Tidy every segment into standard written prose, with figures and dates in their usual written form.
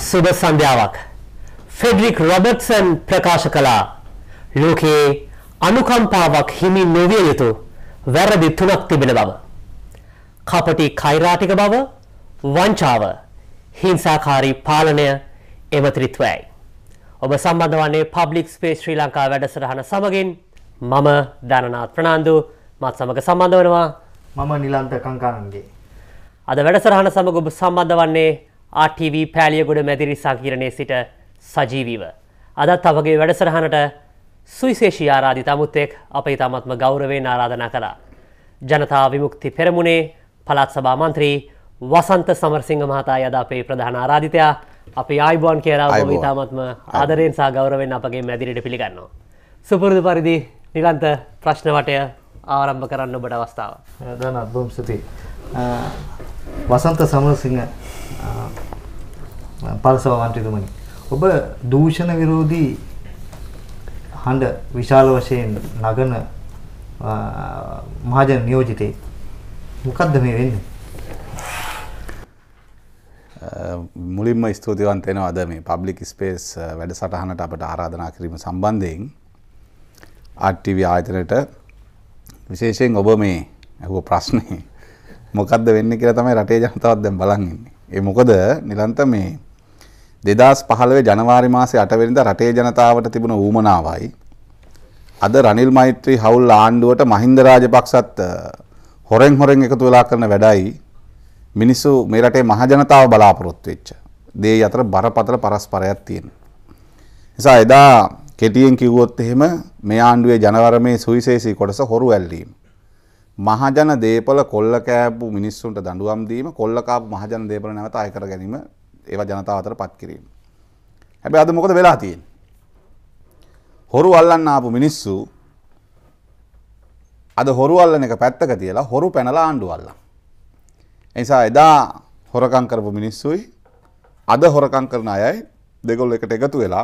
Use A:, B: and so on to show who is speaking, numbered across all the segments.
A: සුබ සන්ධ්‍යාවක්. ෆෙඩරික් රොබර්ට්සන් ප්‍රකාශ කළා ලෝකයේ අනුකම්පාවක් හිමි නොවිය යුතු වැරදි තුනක් තිබෙන බව. කපටි කෛරාටික බව, වංචාව, හිංසාකාරී පාලනය, එමත්‍රිත්වයයි. ඔබ සම්බන්ධ වන්නේ පබ්ලික් ස්පේස් ශ්‍රී ලංකා වැඩසටහන සමගින්. මම දනනාත් ප්‍රනාන්දු මත් සමග සම්බන්ධ වෙනවා.
B: මම නිලන්ත කංකානන්ගේ.
A: අද වැඩසටහන සමග ඔබ සම්බන්ධ වන්නේ RTV පෑලියගොඩ මැදිරි සංකීර්ණයේ සිට සජීවීව. අදත් අපගේ වැඩසටහනට සුවිශේෂී ආරාධිත අමුත්තෙක් අප ඉතාමත්ම ගෞරවයෙන් ආරාධනා කළා. ජනතා විමුක්ති පෙරමුණේ පළාත් සභා මන්ත්‍රී වසන්ත සමරසිංහ මහතා අද අපේ ප්‍රධාන ආරාධිතයා. අපි ආයුබෝවන් කියලා ඔබ ඉතාමත්ම ආදරයෙන් සහ ගෞරවයෙන් අපගේ මැදිරියට පිළිගන්නවා. සුපුරුදු පරිදි නිලන්ත ප්‍රශ්න වටය ආරම්භ කරන්න ඔබට අවස්ථාව.
B: දනත් බොහොම ස්තුතියි. වසන්ත සමරසිංහ පළාත් සභා මන්ත්‍රීතුමනි, ඔබ දූෂණ විරෝධී හඬ විශාල වශයෙන් නගන මහජන නියෝජිතේ මොකද්ද මේ වෙන්නේ?
C: මුලින්ම ස්තුතිවන්ත වෙනවා අද මේ පබ්ලික් ස්පේස් වැඩසටහනට අපට ආරාධනා කිරීම සම්බන්ධයෙන්. RTV ආයතනයට විශේෂයෙන් ඔබ මේ අහුව ප්‍රශ්නේ මොකද්ද වෙන්නේ කියලා තමයි රටේ ජනතාවත් දැන් බලන් ඉන්නේ. ඒ මොකද නිලන්ත මේ 2015 ජනවාරි මාසේ 8 වෙනිදා රටේ ජනතාවට තිබුණ ඌමනාවයි අද රනිල් මෛත්‍රී හවුල් ආණ්ඩුවට මහින්ද රාජපක්ෂත් හොරෙන් එකතු වෙලා කරන වැඩයි මිනිස්සු මේ රටේ මහ ජනතාව බලාපොරොත්තු වෙච්ච දේ අතර බරපතල පරස්පරයක් තියෙනවා. නිසා එදා කෙටියෙන් කිව්වොත් එහෙම මේ ආණ්ඩුවේ ජනවරමේ සුවිශේෂී කොටස හොරු ඇල්ලීම. මහජන දේපල කොල්ල කෑපු මිනිස්සුන්ට දඬුවම් දීම, කොල්ල කාපු මහජන දේපල නැවත අය කර ගැනීම, ඒවා ජනතාව අතර පත් කිරීම. හැබැයි අද මොකද වෙලා තියෙන්නේ? හොරු අල්ලන්න ආපු මිනිස්සු අද හොරු අල්ලන එක පැත්තක තියලා හොරු පැනලා ආණ්ඩුව අල්ලන. ඒ නිසා එදා හොරකම් කරපු මිනිස්සුයි අද හොරකම් කරන අයයි දෙගොල්ලෝ එකට එකතු වෙලා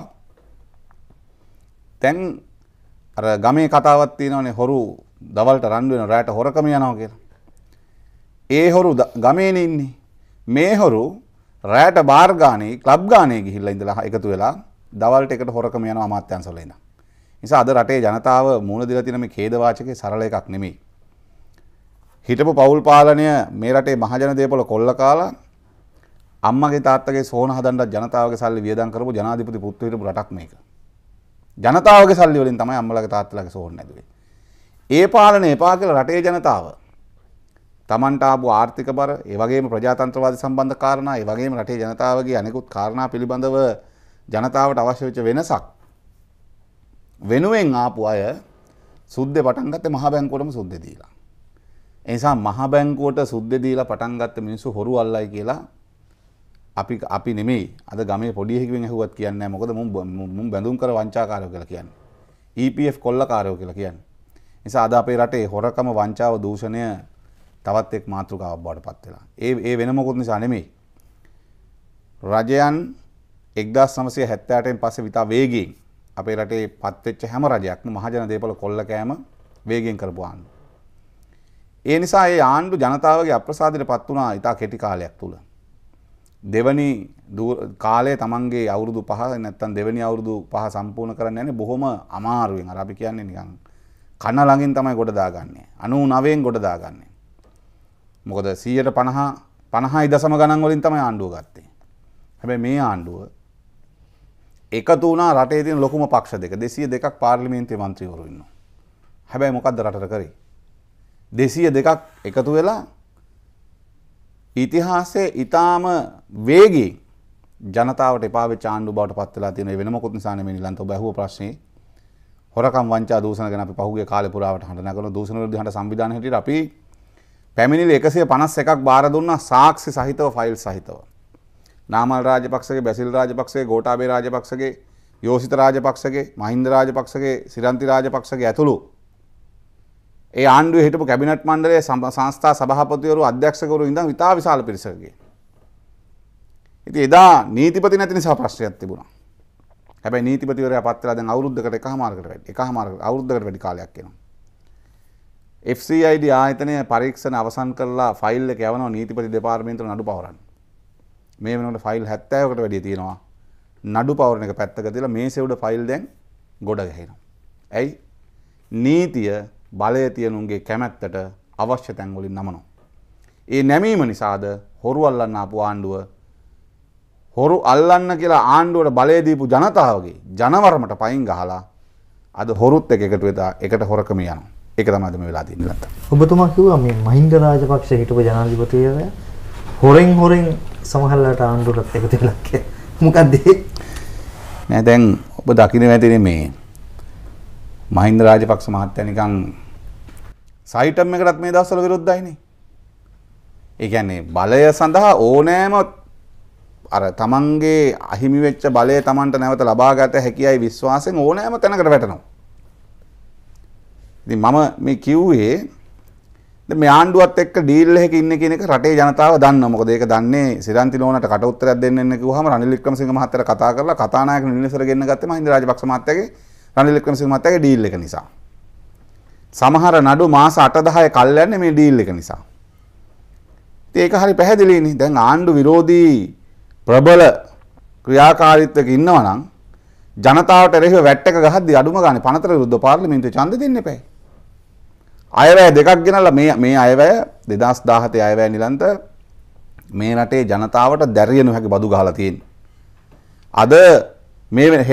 C: දැන් අර ගමේ කතාවක් තියෙනවනේ හොරු දවල්ට රණ්ඩු වෙන රැට හොරකම යනවා කියලා. ඒ හොරු ගමේනේ ඉන්නේ. මේ හොරු රැට බාර් ගානේ ක්ලබ් ගානේ ගිහිල්ලා ඉඳලා එකතු වෙලා දවල්ට එකට හොරකම යනවා අමාත්‍යංශවල ඉඳන්. නිසා අද රටේ ජනතාව මූණ දීලා තියෙන මේ ඛේද වාචකේ සරල එකක් නෙමෙයි. හිටපු පවුල් පාලනය මේ රටේ මහජන දේපොළ කොල්ල කාලා අම්මගේ තාත්තගේ සෝන හදන්නත් ජනතාවගේ සල්ලි වියදම් කරපු ජනාධිපති පුත්තු හිටපු රටක් මේක. ජනතාවගේ සල්ලි වලින් තමයි අම්මලාගේ තාත්තලාගේ සෝන නැදුවේ. ඒ පාලනය එපා කියලා රටේ ජනතාව තමන්ට ආපු ආර්ථික බර, ඒ වගේම ප්‍රජාතන්ත්‍රවාදී සම්බන්ධ කාරණා, ඒ වගේම රටේ ජනතාවගේ අනෙකුත් කාරණා පිළිබඳව ජනතාවට අවශ්‍ය වෙච්ච වෙනසක් වෙනුවෙන් ආපු අය සුද්දේ පටන් ගත්තේ මහ බැංකුවටම සුද්දේ දීලා. ඒ නිසා මහ බැංකුවට සුද්දේ දීලා පටන් ගත්ත මිනිස්සු හොරු අල්ලයි කියලා අපි නෙමෙයි අද ගමේ පොඩි එකෙක්ගෙන් ඇහුවත් කියන්නේ නැහැ. මොකද මුන් බැඳුම් කර වංචාකාරයෝ කියලා කියන්නේ. EPF කොල්ලකාරයෝ කියලා කියන්නේ. නිසා අද අපේ රටේ හොරකම, වංචාව, දූෂණය තවත් එක් මාතෘකාවක් බවට පත් වෙලා. ඒ වෙන මොකුත් නිසා නෙමෙයි. රජයන් 1978න් පස්සේ විතර වේගයෙන් අපේ රටේ පත් වෙච්ච හැම රජයක්ම මහජන දේපල කොල්ල කෑම වේගයෙන් කරපු ආණ්ඩු. ඒ නිසා ඒ ආණ්ඩු ජනතාවගේ අප්‍රසාදයට පත් වුණා ඉතා කෙටි කාලයක් තුල. දෙවනි කාලේ තමන්ගේ අවුරුදු 5 නැත්තම් දෙවනි අවුරුදු 5 සම්පූර්ණ කරන්න යන්නේ බොහොම අමාරුවෙන්. අර අපි කියන්නේ නිකන් කන ළඟින් තමයි ගොඩ දාගන්නේ. 99න් ගොඩ දාගන්නේ. මොකද 50යි දශම ගණන් වලින් තමයි ආණ්ඩුව ගත්තේ. හැබැයි මේ ආණ්ඩුව එකතු වුණා රටේ තියෙන ලොකුම පක්ෂ දෙක. 202ක් පාර්ලිමේන්තුවේ മന്ത്രിවරු ඉන්නවා. හැබැයි මොකද්ද රටට කරේ? 202ක් එකතු වෙලා ඉතිහාසයේ ඊටාම වේගයෙන් ජනතාවට එපා වෙච්ච ආණ්ඩුව බවට පත් වෙලා තියෙන වෙන මොකුත් නිසා නෙමෙයි නිලන්ත ඔබ අහුව ප්‍රශ්නේ. හොරකම්, වංචා, දූෂණ ගැන අපි පහුගිය කාලේ පුරාවට හඬ නගන දූෂණ විරුද්ධ හඬ සංවිධානය හැටියට අපි පැමිණිලි 151ක් බාර දුන්නා සාක්ෂි සහිතව, ෆයිල් සහිතව. නාමල් රාජපක්ෂගේ, බැසිල් රාජපක්ෂගේ, ගෝඨාභය රාජපක්ෂගේ, යෝසිත රාජපක්ෂගේ, මහින්ද රාජපක්ෂගේ, සිරන්ති රාජපක්ෂගේ ඇතුළු ඒ ආණ්ඩුවේ හිටපු කැබිනට් මණ්ඩලයේ සංස්ථා සභාපතිවරු, අධ්‍යක්ෂකවරු ඉඳන් ඉතා විශාල පිරිසකගේ. ඉතින් එදා නීතිපති නැති නිසා ප්‍රශ්නයක් තිබුණා. හැබැයි නීතිපතිවරයා පත් වෙලා දැන් අවුරුද්දකට අවුරුද්දකට වැඩි කාලයක් යනවා. FCID ආයතනය පරීක්ෂණ අවසන් කරලා ෆයිල් එක යවනවා නීතිපති දෙපාර්තමේන්තුවට නඩු පවරන්න. මේ වෙනකොට ෆයිල් 70කට වැඩිය තියෙනවා. නඩු පවරන එක පැත්තක දාලා මේසේ උඩ ෆයිල් දැන් ගොඩ ගහනවා. ඇයි? නීතිය බලය තියනුන්ගේ කැමැත්තට අවශ්‍ය තැන් වලින් නමනවා. ඒ නැමීම නිසාද හොරු අල්ලන්න ආපු ආණ්ඩුව හොරු අල්ලන්න කියලා ආණ්ඩුවට බලය දීපු ජනතාවගේ ජනවරමට පයින් ගහලා අද හොරුත් එකතු වෙලා එකට හොරකම යනවා. ඒක තමයි අද මේ වෙලා තියෙන්නේ.
B: ඔබතුමා කිව්වා මේ මහින්ද රාජපක්ෂ හිටපු ජනාධිපතිවරයා හොරෙන් සමහරලාට ආණ්ඩුවට එකතු වෙලා කියලා. මොකද්ද
C: නෑ දැන් ඔබ දකින්න වැටෙන්නේ මේ මහින්ද රාජපක්ෂ මහත්තයා නිකන් සයිටම් එකටත් මේ දවස්වල විරුද්ධයිනේ. ඒ කියන්නේ බලය සඳහා ඕනෑම අර තමන්ගේ අහිමි වෙච්ච බලය තමන්ට නැවත ලබා ගත හැකියයි විශ්වාසයෙන් ඕනෑම තැනකට වැටෙනවා. ඉතින් මම මේ කිව්වේ දැන් මේ ආණ්ඩුවත් එක්ක ඩීල් එකක ඉන්නේ කියන එක රටේ ජනතාව දන්නවා. මොකද ඒක දන්නේ සිරන්ති ලෝණට කට උත්තරයක් දෙන්න එන්න කිව්වහම රනිල් වික්‍රමසිංහ මහත්තයාට කතා කරලා කතානායක නිලසර ගෙන්න ගත්තේ මහින්ද රාජපක්ෂ මහත්තයාගේ රනිල් වික්‍රමසිංහ මහත්තයාගේ ඩීල් එක නිසා. සමහර නඩු මාස 8-10 කල් යන්නේ මේ ඩීල් එක නිසා. ඉතින් ඒක හරි පැහැදිලිනේ. දැන් ආණ්ඩු විරෝධී ප්‍රබල ක්‍රියාකාරීත්වයක ඉන්නවා නම් ජනතාවට එරෙහිව වැට් එක ගහද්දී අඩුම ගානේ පනතර විරුද්ධ පාර්ලිමේන්තුවේ ඡන්ද දෙන්න එපා. අයවැය දෙකක් ගෙනල්ලා මේ අයවැය 2017 අයවැය නිලන්ත මේ රටේ ජනතාවට දැරිය නොහැකි බදු ගහලා තියෙන්නේ. අද මේ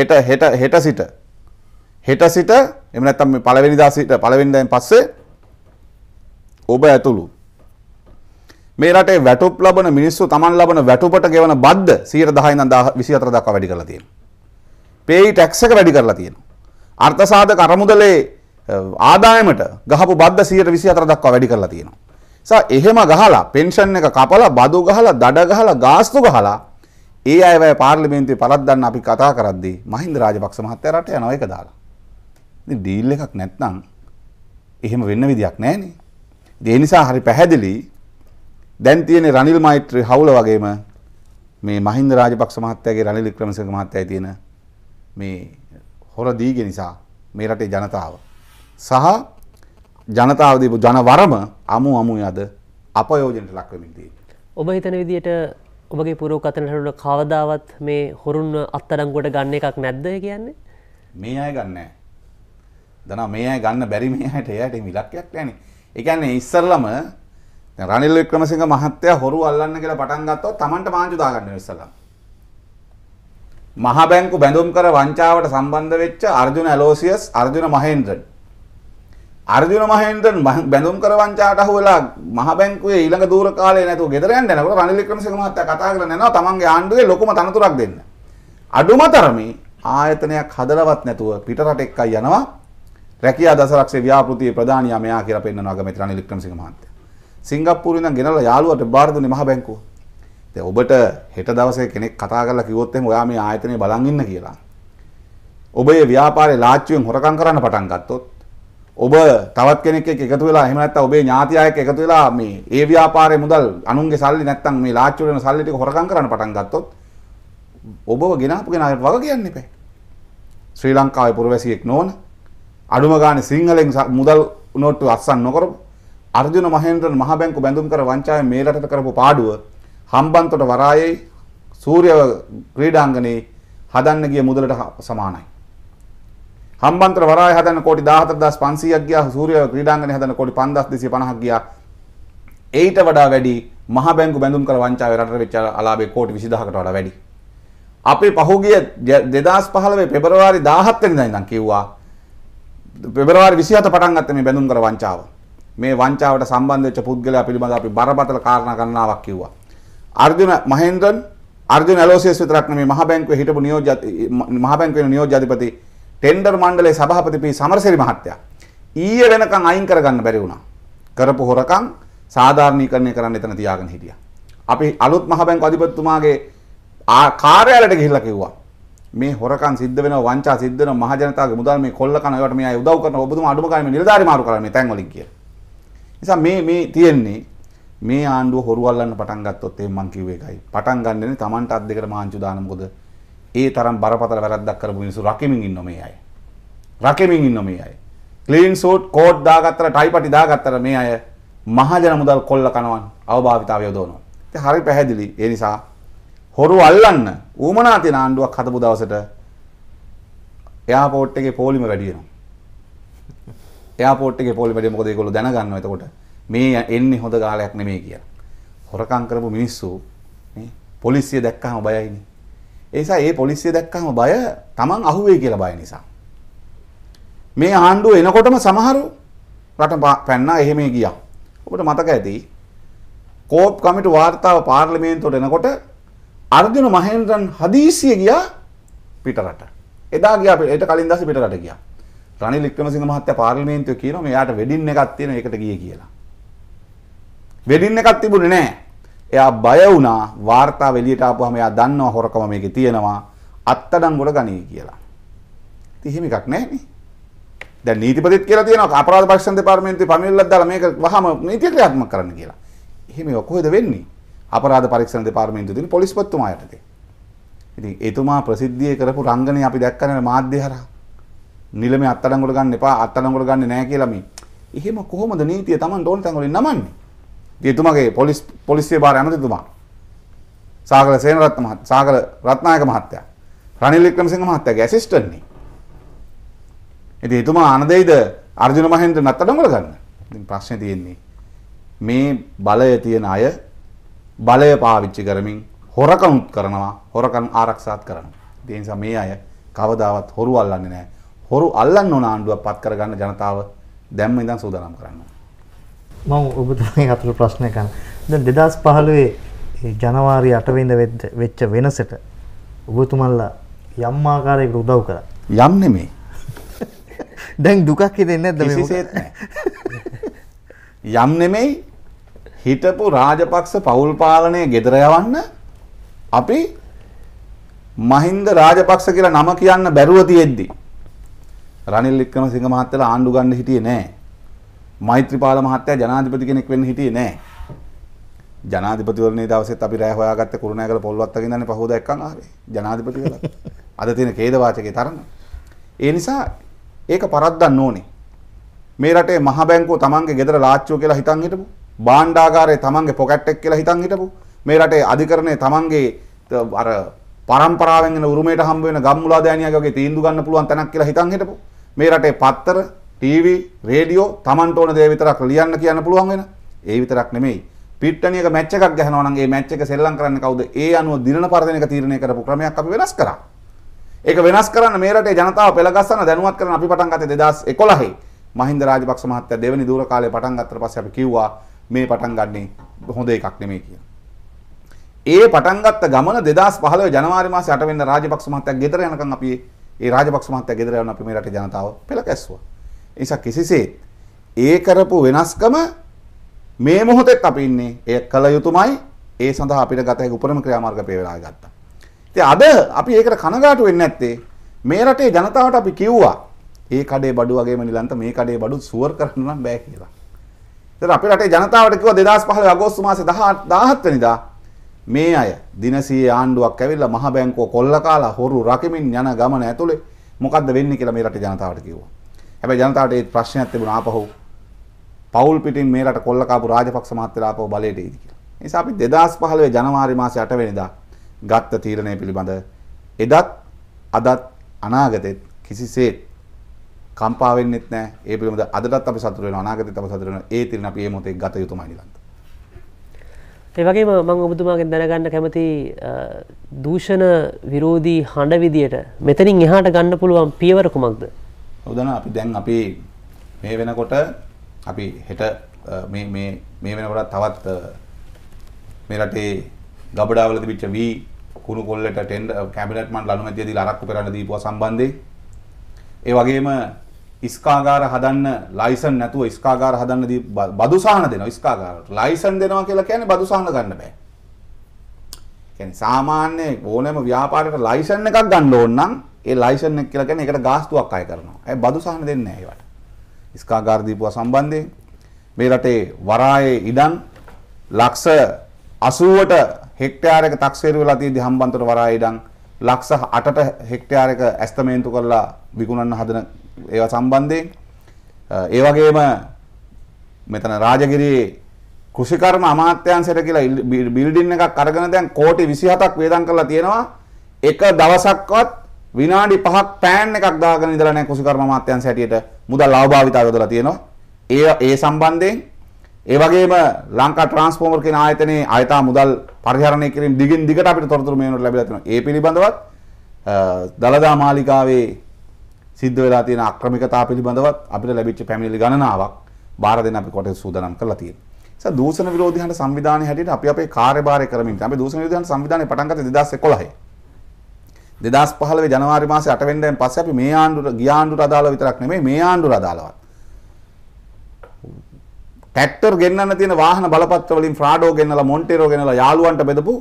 C: හෙට සිට එහෙම නැත්නම් මේ පළවෙනිදාන් පස්සේ ඔබ ඇතුළු මේ රටේ වැටුප් ලබන මිනිස්සු Taman ලබන වැටුපට ගෙවන බද්ද 10% ඉඳන් 24 දක්වා වැඩි කරලා තියෙනවා. පේයි ටැක්ස් එක වැඩි කරලා තියෙනවා. අර්ථසාධක අරමුදලේ ආදායමට ගහපු බද්ද 124 දක්වා වැඩි කරලා තියෙනවා. එහෙම ගහලා පෙන්ෂන් එක කපලා බදු ගහලා දඩ ගහලා ගාස්තු ගහලා ඒ අයවැය පාර්ලිමේන්තුවේ පරද්දන්න අපි කතා කරද්දී මහින්ද රාජපක්ෂ මහත්තයා රට යනවා ඒක දාලා. ඉතින් ඩීල් එකක් නැත්නම් එහෙම වෙන්න විදියක් නැහැනේ. ඒ නිසා හරි පැහැදිලි දැන් තියෙන රනිල් මෛත්‍රී හවුල වගේම මේ මහින්ද රාජපක්ෂ මහත්තයාගේ රනිල් වික්‍රමසිංහ මහත්තයායි තියෙන මේ හොර දීගේ නිසා මේ රටේ ජනතාව සහ ජනතාව දීපු ජනවරම අමු යද අපයෝජනට ලක් වෙමින් තියෙනවා.
A: ඔබ හිතන විදිහට ඔබගේ පුරෝකථනවල කවදාවත් මේ හොරුන් අත්අඩංගුවට ගන්න එකක් නැද්ද කියන්නේ?
C: මේ අය ගන්න නැහැ. දනා මේ අය ගන්න බැරි මේ අයට එයාට මේ ඉලක්කයක් නැහැනේ. ඒ කියන්නේ ඉස්සරළම දැන් රනිල් වික්‍රමසිංහ මහත්තයා හොරු අල්ලන්න කියලා පටන් ගත්තොත් Tamanට මාංචු දාගන්න වෙනවා ඉස්සරළම. මහ බැංකු බැඳුම් කර වංචාවට සම්බන්ධ වෙච්ච අර්ජුන ඇලෝසියස් අර්ජුන මහේන්ද්‍රන් බැඳුම් කර වංචාවට අහු වෙලා මහ බැංකුවේ ඊළඟ දූර කාලේ නැතුව ගෙදර යන්න යනකොට රනිල් වික්‍රමසිංහ මහත්තයා කතා කරලා යනවා තමන්ගේ ආණ්ඩුවේ ලොකුම තනතුරක් දෙන්න. අඩුම තරමේ ආයතනයක් හදලවත් නැතුව පිටරට එක්කයි යනවා. රැකියා දසලක්ෂේ ව්‍යාපෘතියේ ප්‍රධානියා මෙයා කියලා පෙන්නනවා ගමේ රනිල් වික්‍රමසිංහ මහත්තයා. සිංගප්පූරුවේ ඉඳන් ගෙනලා යාළුවට බාර දුන්නේ මහ බැංකුව. දැන් ඔබට හෙට දවසේ කෙනෙක් කතා කරලා කිව්වොත් එහෙම ඔයා මේ ආයතනයේ බලන් ඉන්න කියලා. ඔබ මේ ව්‍යාපාරේ ලාච්චුවෙන් හොරකම් කරන්න පටන් ගත්තොත් ඔබ තවත් කෙනෙක් එක්ක එකතු වෙලා එහෙම නැත්නම් ඔබේ ඥාතියා එක්ක එකතු වෙලා මේ ඒ ව්‍යාපාරයේ මුදල් අනුන්ගේ සල්ලි නැත්නම් මේ ලාච්චු වෙන සල්ලි ටික හොරකම් කරන්න පටන් ගත්තොත් ඔබව ගෙනාපු කෙනාට වග කියන්න එපා. ශ්‍රී ලංකාවේ පුරවැසියෙක් නොවන අඩුම ගානේ සිංහලෙන් මුදල් නෝට්ටු අත්සන් නොකරපු අර්ජුන මහේන්ද්‍රන් මහ බැංකු බැඳුම් කර වංචාවෙන් මේ රටට කරපු පාඩුව හම්බන්තොට වරායේ සූර්ය ක්‍රීඩාංගණේ හදන්න ගිය මුදලට සමානයි. හම්බන්තොට වරායේ හදන්න කෝටි 14500ක් ගියා සූර්ය ක්‍රීඩාංගණේ හදන්න කෝටි 5250ක් ගියා. ඊට වඩා වැඩි මහ බැංකු බැඳුම් කර වංචාවේ රටට වෙච්ච අලාභේ කෝටි 20000කට වඩා වැඩි. අපි පහුගිය 2015 පෙබරවාරි 17 වෙනිදා ඉඳන් කිව්වා පෙබරවාරි 27 පටන් ගත්ත මේ බැඳුම් කර වංචාව. මේ වංචාවට සම්බන්ධ වෙච්ච පුද්ගලයා පිළිබඳව අපි බරපතල කාරණා ගණනාවක් කිව්වා. අර්ජුන මහේන්ද්‍රන් අර්ජුන ඇලෝසියස් විතරක් නෙමෙයි මහ බැංකුවේ හිටපු මහ බැංකුවේ නියෝජ්‍ය අධිපති ටෙන්ඩර් මණ්ඩලයේ සභාපති පී සමරසිරි මහත්තයා ඊයේ වෙනකන් අයින් කරගන්න බැරි වුණා. කරපු හොරකම් සාධාරණීකරණය කරන්න එතන තියාගෙන හිටියා. අපි අලුත් මහ බැංකු අධිපතිතුමාගේ කාර්යාලයට ගිහිල්ලා කිව්වා මේ හොරකම් සිද්ධ වෙනවා වංචා සිද්ධ වෙනවා මහ ජනතාවගේ මුදල් මේ කොල්ල කන ඒවට මේ අය උදව් කරනවා ඔබතුමා අඩුම ගානේ මේ නිලධාරි මාරු කරන්නේ මේ තැන් වලින් කියලා. නිසා මේ තියෙන්නේ මේ ආණ්ඩුව හොරු අල්ලන්න පටන් ගත්තොත් එහෙනම් මං කිව්ව එකයි. පටන් ගන්නනේ Tamanට අත් දෙකට මාංචු දාන මොකද ඒ තරම් බරපතල වැරද්දක් කරපු මිනිස්සු රකිමින් ඉන්න මේ අය. රකිමින් ඉන්න මේ අය. ක්ලීන් සූට් කෝට් දාගත්තට ටයිපටි දාගත්තට මේ අය මහජන මුදල් කොල්ල කනවන් අවභාවිතාවය යොදවනවා. ඉතින් හරි පැහැදිලි. ඒ නිසා හොරු අල්ලන්න ඌමනා තියෙන ආණ්ඩුවක් හදපු දවසට එයාපෝට් එකේ පොලිම වැඩි වෙනවා. එයාපෝට් එකේ පොලිම වැඩි මොකද ඒගොල්ලෝ දැනගන්නවා එතකොට මේ එන්නේ හොඳ කාලයක් නෙමෙයි කියලා. හොරකම් කරපු මිනිස්සු මේ පොලිසිය දැක්කම බයයිනේ. ඒ නිසා ඒ පොලිසිය දැක්කම බය Taman අහුවෙයි කියලා බය නිසා. මේ ආණ්ඩුව එනකොටම සමහරු රට පැන්නා එහෙම ගියා. ඔබට මතක ඇති කෝප් කමිටු වාර්තාව පාර්ලිමේන්තුවට එනකොට අර්ජුන මහේන්ද්‍රන් හදීසිය ගියා පිටරට. එදා ගියා ඊට කලින් දවසේ පිටරට ගියා. රනිල් වික්‍රමසිංහ මහත්තයා පාර්ලිමේන්තුවේ කියනවා මෙයාට වෙඩින් එකක් තියෙන එකට ගියේ කියලා. වෙඩින් එකක් තිබුණේ නැහැ. එයා බය වුණා වාර්තාව එළියට ආපුවාම එයා දන්නවා හොරකම මේකේ තියෙනවා අත්තඩංගුවට ගනී කියලා. ඉතින් එහෙම එකක් නැහැ නේ. දැන් නීතිපතිත් කියලා තියෙනවා අපරාධ පරීක්ෂණ දෙපාර්තමේන්තුවේ පණිවිඩයක් දාලා මේක වහම නීතිය ක්‍රියාත්මක කරන්න කියලා. එහෙම ඒක කොහෙද වෙන්නේ? අපරාධ පරීක්ෂණ දෙපාර්තමේන්තුවේ තියෙන පොලිස්පතිතුමා යටතේ. ඉතින් එතුමා ප්‍රසිද්ධියේ කරපු රංගනය අපි දැක්කනේ මාධ්‍ය හරහා. නිලමේ අත්අඩංගුවට ගන්න එපා අත්අඩංගුවට ගන්නේ නැහැ කියලා මේ. එහෙම කොහොමද නීතිය Taman ඕන තැන් වලින් නමන්නේ? එතුමාගේ පොලිසිය භාර ඇමතිතුමා සාගල සේනරත්න මහත්තයා සාගල රත්නායක මහත්තයා රනිල් වික්‍රමසිංහ මහත්තයාගේ ඇසිස්ටන්ට් නේ. ඉතින් එතුමා අනදෙයිද අර්ජුන මහේන්ද්‍ර අත්අඩංගුවට ගන්න? ඉතින් ප්‍රශ්නේ තියෙන්නේ මේ බලය තියෙන අය බලය පාවිච්චි කරමින් හොරකම් කරනවා හොරකම් ආරක්ෂාත් කරනවා. ඒ නිසා මේ අය කවදාවත් හොරු අල්ලන්නේ නැහැ. හොරු අල්ලන්න ඕන ආණ්ඩුවක් පත් කරගන්න ජනතාව දැම්ම ඉඳන් සූදානම් කරනවා.
B: මම ඔබතුමාගෙන් අතට ප්‍රශ්නයක් අහන්න. දැන් 2015 ජනවාරි 8 වෙනිදා වෙච්ච වෙනසට ඔබතුමන්ලා යම් ආකාරයකට උදව් කරා.
C: යම් නෙමෙයි.
B: දැන් දුකක් හිතෙන්නේ නැද්ද මේ?
C: කිසිසේත් නැහැ. යම් නෙමෙයි හිටපු රාජපක්ෂ පෞල් පාලනය ගෙදර යවන්න අපි මහින්ද රාජපක්ෂ කියලා නම කියන්න බැරුව තියෙද්දි රනිල් වික්‍රමසිංහ මහත්තයලා ආණ්ඩු ගන්න හිටියේ නැහැ. මෛත්‍රීපාල මහත්තයා ජනාධිපති කෙනෙක් වෙන්න හිටියේ නැහැ. ජනාධිපතිවරණයේ දවසෙත් අපි රැය හොයාගත්තේ කුරුණෑගල පොල්වත්තකින් ඉඳන් පහෝදා එක්කන් ආවේ. ජනාධිපති වෙලා. අද තියෙන ඛේද වාචකේ තරම. ඒ නිසා ඒක පරද්දන්න ඕනේ. මේ රටේ මහ බැංකුව තමන්ගේ ගෙදර ලාච්චුව කියලා හිතන් හිටපු, භාණ්ඩාගාරය තමන්ගේ පොකට් එක කියලා හිතන් හිටපු, මේ රටේ අධිකරණය තමන්ගේ අර පරම්පරාවෙන් එන උරුමයට හම්බ වෙන ගම්මුලා දෑනියාගේ වගේ තීන්දුව ගන්න පුළුවන් තැනක් කියලා හිතන් හිටපු, මේ රටේ පත්තර, ටීවී, රේඩියෝ තමන්ට ඕන දේ විතරක් ලියන්න කියන්න පුළුවන් වෙන. ඒ විතරක් නෙමෙයි. පිට්ටනියක මැච් එකක් ගහනවා නම් ඒ මැච් එක සෙල්ලම් කරන්නේ කවුද? ඒ අනුව දිනන පරදිනක තීරණය කරපු ක්‍රමයක් අපි වෙනස් කරා. ඒක වෙනස් කරන්න මේ රටේ ජනතාව පෙළගස්සන දැනුවත් කරන අපි පටන් ගත්තේ 2011 මහින්ද රාජපක්ෂ මහත්තයා දෙවෙනි දූර කාලේ පටන් ගත්තට පස්සේ අපි කිව්වා මේ පටන් ගන්නේ හොඳ එකක් නෙමෙයි කියලා. ඒ පටන් ගත්ත ගමන 2015 ජනවාරි මාසේ 8 වෙනිදා රාජපක්ෂ මහත්තයා ගෙදර යනකම් අපි ඒ රාජපක්ෂ මහත්තයා ගෙදර යන අපි මේ රටේ ජනතාව පෙළගැස්සුවා. ඒ නිසා කිසිසේත් ඒ කරපු වෙනස්කම මේ මොහොතේත් අපි ඉන්නේ ඒ කල යුතුයමයි. ඒ සඳහා අපිට ගත හැකි උපරිම ක්‍රියාමාර්ග පෙරලා ගත්තා. ඉතින් අද අපි ඒකට කනගාටු වෙන්නේ නැත්තේ මේ රටේ ජනතාවට අපි කිව්වා ඒ කඩේ බඩු වගේම නිලන්ත මේ කඩේ බඩු සුවර් කරන්න නම් බෑ කියලා. ඒතර අපේ රටේ ජනතාවට කිව්වා 2015 අගෝස්තු මාසේ 17 වෙනිදා මේ අය දිනසියේ ආණ්ඩුවක් ඇවිල්ලා මහ බැංකුව කොල්ල කාලා හොරු රකිමින් යන ගමන ඇතුලේ මොකද්ද වෙන්නේ කියලා මේ රටේ ජනතාවට කිව්වා. හැබැයි ජනතාවට ඒ ප්‍රශ්නයක් තිබුණා ආපහු පෞල් පිටින් මේ රට කොල්ල කාපු රාජපක්ෂ මහත්තයලා ආපහු බලයට එයිද කියලා. ඒ නිසා අපි 2015 ජනවාරි මාසේ 8 වෙනිදා ගත්ත තීරණය පිළිබඳ එදත් අදත් අනාගතෙත් කිසිසේත් කම්පා වෙන්නෙත් නැහැ. ඒ පිළිබඳ අදටත් අපි සතුටු වෙනවා අනාගතෙත් අපි සතුටු වෙනවා. ඒ තීරණ අපි මේ මොහොතේ ගත යුතුමයි නිලන්ත.
A: ඒ වගේම මම ඔබතුමාගෙන් දැනගන්න කැමති දූෂණ විරෝධී හඬ විදියට මෙතනින් එහාට ගන්න පුළුවන් පියවර කුමක්ද? ඔව්
C: අපි දැන් අපි මේ වෙනකොට අපි හෙට මේ වෙනකොට තවත් මේ රටේ ගබඩාවල තිබිච්ච වී කුණු කොල්ලට කැබිනට් මණ්ඩල අනුමැතිය දීලා අරක්කු පෙරන්න දීපුවා සම්බන්ධයෙන් ඒ වගේම ඉස්කාගාර හදන්න ලයිසන් නැතුව ඉස්කාගාර හදන්න බදු සහන දෙනවා ඉස්කාගාරට ලයිසන් දෙනවා කියලා කියන්නේ බදු සහන ගන්න බෑ. කියන්නේ සාමාන්‍ය ඕනෑම ව්‍යාපාරයකට ලයිසන් එකක් ගන්න ඕන නම් ඒ ලයිසන් එක කියලා කියන්නේ ඒකට ගාස්තුවක් අය කරනවා. ඒ බදු සහන දෙන්නේ නැහැ ඒවට. ඉස්කාගාර දීපුවා සම්බන්ධයෙන් මේ රටේ වරායේ ඉඩම් ලක්ෂ 80ට හෙක්ටයාරයක තක්සේරු වෙලා තියෙද්දි හම්බන්තොට වරායේ ඉඩම් ලක්ෂ 8ට හෙක්ටයාරයක ඇස්තමේන්තු කරලා විකුණන්න හදන ඒවා සම්බන්ධයෙන් ඒ වගේම මෙතන රාජගිරියේ කුෂිකර්ම අමාත්‍යාංශයට කියලා බිල්ඩින් එකක් අරගෙන දැන් කෝටි 27ක් වේදම් කරලා තියෙනවා. එක දවසක්වත් විනාඩි 5ක් පෑන් එකක් දාගෙන ඉඳලා නැහැ කුෂිකර්ම අමාත්‍යාංශ හැටියට මුදල් අවභාවිතා යොදලා තියෙනවා. ඒ සම්බන්ධයෙන් ඒ වගේම ලංකා ට්‍රාන්ස්ෆෝමර් කියන ආයතනයේ ආයතා මුදල් පරිහරණය කිරීම දිගින් දිගට අපිට තොරතුරු මේනොට ලැබිලා තියෙනවා. ඒ පිළිබඳවත් දලදා මාලිගාවේ සිද්ධ වෙලා තියෙන අක්‍රමිකතා පිළිබඳවත් අපිට ලැබිච්ච පැමිණිලි ගණනාවක් බාර දෙන්න අපි කොට සූදානම් කරලා තියෙනවා. ඒ දූෂණ විරෝධී හඬ සංවිධානයේ හැටියට අපි අපේ කාර්යභාරය කරමින් අපි දූෂණ විරෝධී හඬ සංවිධානය පටන් ගත්තේ 2011. 2015 ජනවාරි මාසේ 8 වෙනිදාන් පස්සේ අපි මේ ආණ්ඩුවට ගිය ආණ්ඩුවට අදාළව විතරක් නෙමෙයි මේ ආණ්ඩුවට අදාළවත් ට්‍රැක්ටර් ගෙන්නන්න තියෙන වාහන බලපත්‍ර වලින් ෆ්‍රාඩෝ ගෙන්නලා මොන්ටේරෝ ගෙන්නලා යාළුවන්ට බෙදපු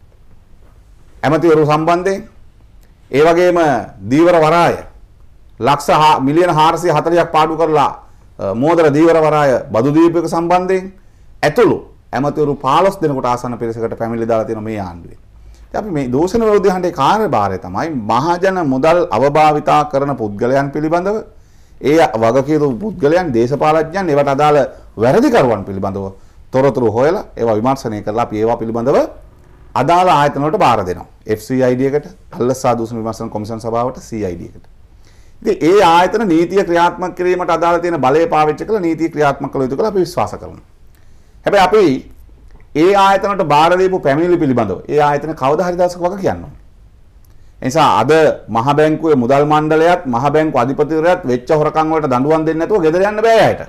C: ඇමතිවරු සම්බන්ධයෙන් ඒ වගේම දීවර වරාය ලක්ෂ මිලියන 440ක් පාඩු කරලා මෝදර දීවර වරාය බදු දීපයක සම්බන්ධයෙන් ඇතුළු ඇමතිවරු 15 දෙනෙකුට ආසන්න පිරිසකට පැමිණිලි දාලා තියෙනවා මේ ආණ්ඩුවේ. ඉතින් අපි මේ දෝෂණ විරෝධී හඬේ කාර්යභාරය තමයි මහජන මුදල් අවභාවිතා කරන පුද්ගලයන් පිළිබඳව ඒ වගකීම් පුද්ගලයන් දේශපාලඥයන් ඒවට අදාළ වැරදිකරුවන් පිළිබඳව තොරතුරු හොයලා ඒවා විමර්ශනය කරලා අපි ඒවා පිළිබඳව අදාළ ආයතන වලට බාර දෙනවා. FCID එකට, අල්ලසා දූෂණ විමර්ශන කොමිෂන් සභාවට CID එකට. ඉතින් ඒ ආයතන නීතිය ක්‍රියාත්මක කිරීමට අදාළ තියෙන බලය පාවිච්චි කරලා නීතිය ක්‍රියාත්මක කළ යුතු කියලා අපි විශ්වාස කරනවා. හැබැයි අපි ඒ ආයතන වලට බාර දීපු පැමිණිලි පිළිබඳව ඒ ආයතන කවදා හරි දවසක වග කියනවා. ඒ නිසා අද මහ බැංකුවේ මුදල් මණ්ඩලයත් මහ බැංකු අධිපතිවරයාත් වෙච්ච හොරකම් වලට දඬුවම් දෙන්නේ නැතුව ගෙදර යන්න බෑ අයට.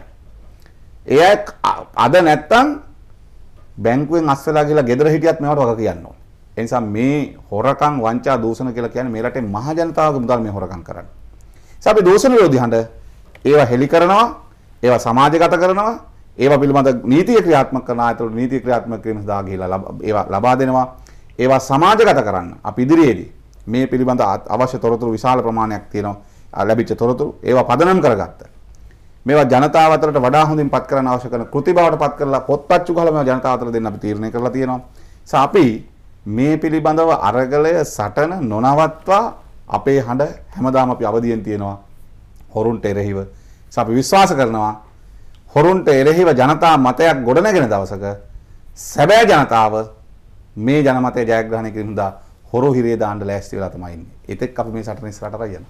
C: ඒ අය අද නැත්තම් බැංකුවෙන් අස්වලා ගිහලා ගෙදර හිටියත් මේවට වග කියන්න ඕනේ. ඒ නිසා මේ හොරකම් වංචා දූෂණ කියලා කියන්නේ මේ රටේ මහ ජනතාවගේ මුදල් මේ හොරකම් කරන්නේ. ඒ අපි දූෂණ විරෝධී හඬ ඒවා හෙලි කරනවා, ඒවා සමාජගත කරනවා, ඒවා පිළිබඳ නීතිය ක්‍රියාත්මක කරන ආයතන නීතිය ක්‍රියාත්මක කිරීම සඳහා ගිහිලා ඒවා ලබා දෙනවා. ඒවා සමාජගත කරන්න අපි ඉදිරියේදී මේ පිළිබඳ අවශ්‍ය තොරතුරු විශාල ප්‍රමාණයක් තියෙනවා ලැබිච්ච තොරතුරු ඒවා පදනම් කරගත්තා. මේවා ජනතාව අතරට වඩා හොඳින් පත් කරන්න අවශ්‍ය කරන කෘති බවට පත් කරලා පොත්පත්චු ගහලා මේවා ජනතාව අතර දෙන්න අපි තීරණය කරලා තියෙනවා. අපි මේ පිළිබඳව අරගලය සටන නොනවත්වා අපේ හඬ හැමදාම අපි අවදියෙන් තියෙනවා හොරුන්ට එරෙහිව. අපි විශ්වාස කරනවා හොරුන්ට එරෙහිව ජනතා මතයක් ගොඩනගෙන දවසක සැබෑ ජනතාව මේ ජනමතය ජයග්‍රහණය කිරීම සඳහා හොරු හිරේ දාන්න ලෑස්ති වෙලා තමයි ඉන්නේ. ඒතෙක් අපි මේ සටන ඉස්සරහට අරගෙන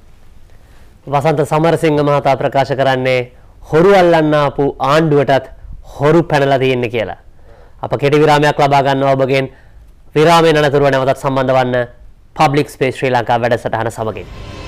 A: වසන්ත සමරසිංහ මහතා ප්‍රකාශ කරන්නේ හොරු අල්ලන්න ආපු ආණ්ඩුවටත් හොරු පැනලා තියෙන්නේ කියලා. අප කෙටි විරාමයක් ලබා ගන්නවා ඔබගෙන්. විරාමයෙන් අනතුරුව නැවතත් සම්බන්ධ වන්න පබ්ලික් ස්පේස් ශ්‍රී ලංකා වැඩසටහන සමගින්.